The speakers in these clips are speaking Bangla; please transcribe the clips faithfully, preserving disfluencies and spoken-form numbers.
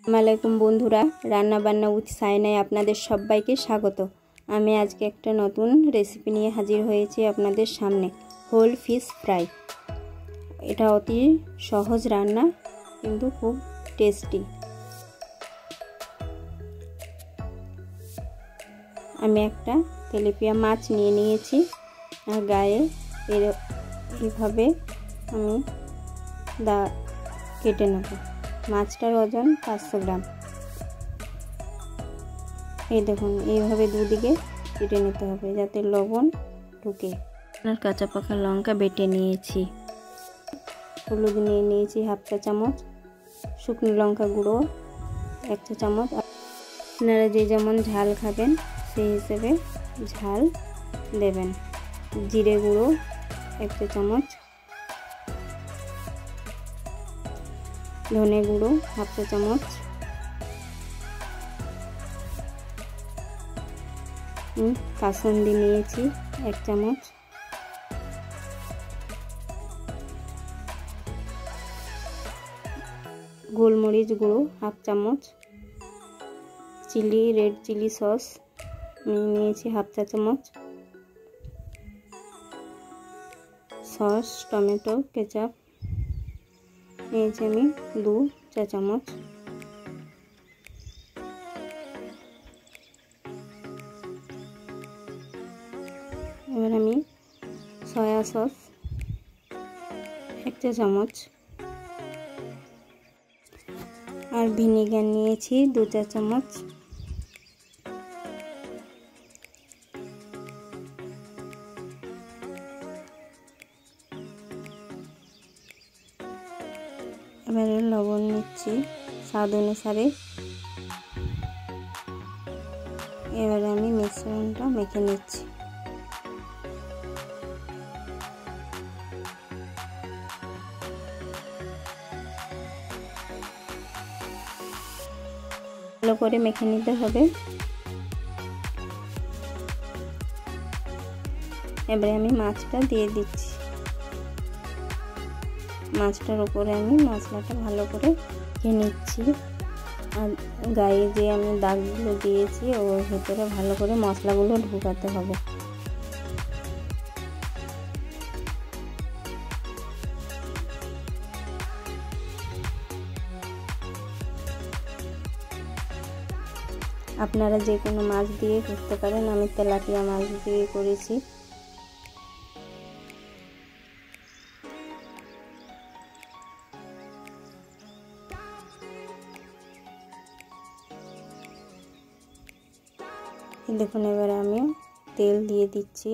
আসসালামাইকুম বন্ধুরা, রান্না বান্না উইথ সাইনায় আপনাদের সবাইকে স্বাগত। আমি আজকে একটা নতুন রেসিপি নিয়ে হাজির হয়েছি আপনাদের সামনে, হোল ফিশ ফ্রাই। এটা অতি সহজ রান্না কিন্তু খুব টেস্টি। আমি একটা তেলাপিয়া মাছ নিয়ে নিয়েছি আর গায়ে এর এইভাবে আমি দা কেটে নেব। মাছটার ওজন পাঁচশো গ্রাম। এই দেখুন, এইভাবে দুদিকে কেটে নিতে হবে যাতে লবণ ঢুকে। আর কাঁচা পাকা লঙ্কা বেটে নিয়েছি, হলুদ নিয়ে নিয়েছি হাফ চা চামচ, শুকনো লঙ্কা গুঁড়ো এক চা চামচ। আপনারা যে যেমন ঝাল খাবেন সেই হিসেবে ঝাল দেবেন। জিরে গুঁড়ো এক চা চামচ, ধনে গুঁড়ো হাফ চা চামচ, কাসুন্দি নিয়েছি এক চামচ, গোলমরিচ গুঁড়ো হাফ চামচ, চিলি রেড চিলি সস নিয়েছি হাফ চা চামচ, সস টমেটো কেচাপ নিয়েছি আমি দু চা চামচ। এবার আমি সয়া সস এক চা চামচ আর ভিনেগার নিয়েছি দু চা চামচ। এবারে লবণ নিচ্ছি স্বাদ অনুসারে। এবারে আমি মিশ্রণটা মেখে নিচ্ছি। ভালো করে মেখে নিতে হবে। এবারে আমি মাছটা দিয়ে দিচ্ছি। মাছটার উপরে আমি মশলাটা ভালো করে খেয়ে নিচ্ছি। আর গায়ে যে আমি দাগগুলো দিয়েছি ওর ভেতরে ভালো করে মশলাগুলো ঢুকাতে হবে। আপনারা যে কোনো মাছ দিয়ে করতে পারেন, আমি তেলাপিয়া মাছ দিয়ে করেছি। দেখুন, এবারে আমি তেল দিয়ে দিচ্ছি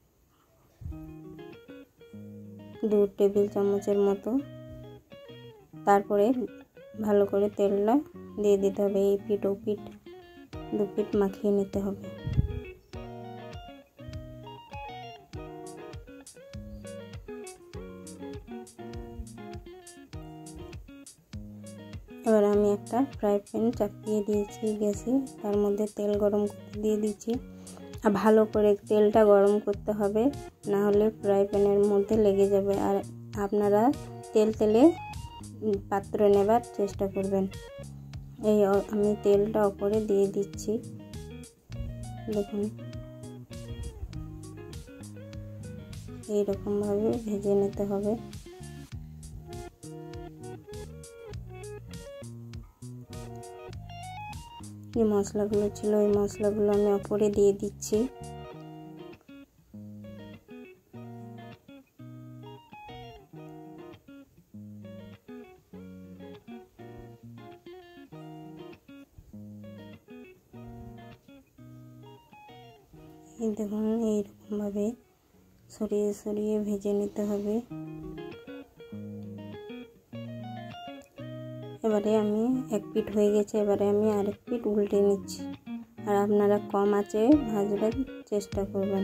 দু টেবিল চামচের মতো। তারপরে ভালো করে তেলটা দিয়ে দিতে হবে। এই পিঠ ও পিঠ দু পিঠ মাখিয়ে নিতে হবে। এবার আমি একটা ফ্রাই প্যান চাপিয়ে দিয়েছি গ্যাসে, তার মধ্যে তেল গরম করতে দিয়ে দিচ্ছি। আর ভালো করে তেলটা গরম করতে হবে, না হলে ফ্রাই প্যানের মধ্যে লেগে যাবে। আর আপনারা তেল তেলে পাত্র নেবার চেষ্টা করবেন। এই আমি তেলটা ওপরে দিয়ে দিচ্ছি। দেখুন, এইরকমভাবে ভেজে নিতে হবে। যে মশলাগুলো ছিল ওই মশলাগুলো আমি ওপরে দিয়ে দিচ্ছি। এই দেখুন, এইরকমভাবে সরিয়ে সরিয়ে ভেজে নিতে হবে। এবারে আমি এক পিঠ হয়ে গেছে, এবারে আমি আরেক পিঠ উল্টে নিচ্ছি। আর আপনারা কম আঁচে ভাজবার চেষ্টা করবেন।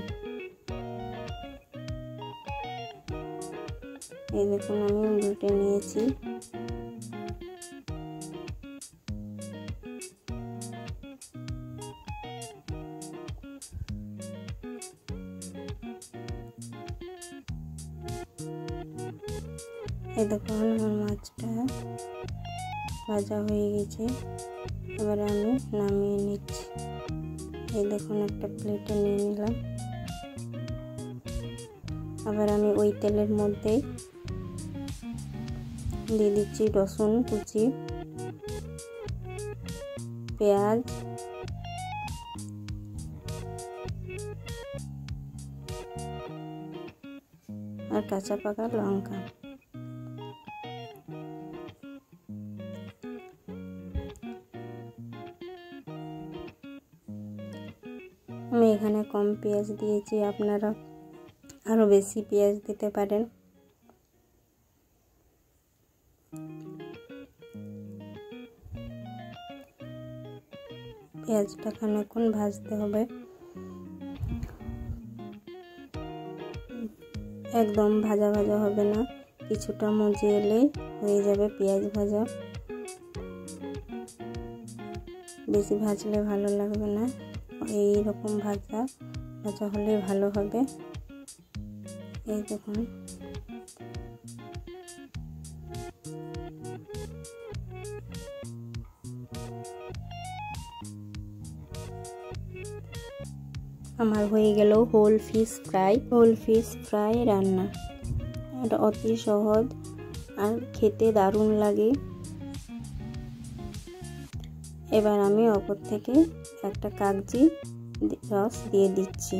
এই দেখুন, আমি উল্টে নিয়েছি। এই দেখুন, আমার মাছটা ভাজা হয়ে গেছে। এবার আমি নামিয়ে নিচ্ছি। এই দেখুন একটা প্লেটে নিয়ে নিলাম। আবার আমি ওই তেলের মধ্যে দিয়ে দিচ্ছি রসুন কুচি, পেঁয়াজ, আর কাঁচা পাকা লঙ্কা। আমি এখানে কম পেঁয়াজ দিয়েছি, আপনারা আরও বেশি পেঁয়াজ দিতে পারেন। পেঁয়াজটা খানিকক্ষণ ভাজতে হবে, একদম ভাজা ভাজা হবে না, কিছুটা মজে এলে হয়ে যাবে পেঁয়াজ ভাজা। বেশি ভাজলে ভালো লাগবে না, এই রকম ভাজা ভাজা হলে ভালো হবে। এই দেখুন আমার হয়ে গেল whole fish fry. Whole fish fry রান্না এটা অতি সহজ আর খেতে দারুণ লাগে। এবার আমি ওপর থেকে একটা কাগজি রস দিয়ে দিচ্ছি।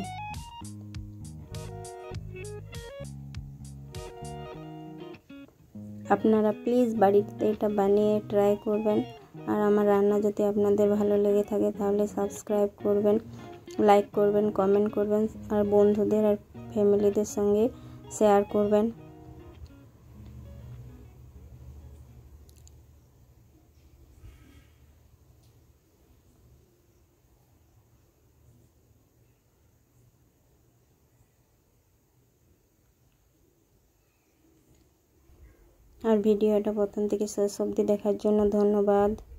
আপনারা প্লিজ বাড়িতে এটা বানিয়ে ট্রাই করবেন। আর আমার রান্না যদি আপনাদের ভালো লেগে থাকে তাহলে সাবস্ক্রাইব করবেন, লাইক করবেন, কমেন্ট করবেন আর বন্ধুদের আর ফ্যামিলিদের সঙ্গে শেয়ার করবেন। আর ভিডিওটা প্রথম থেকে শেষ অবধি দেখার জন্য ধন্যবাদ।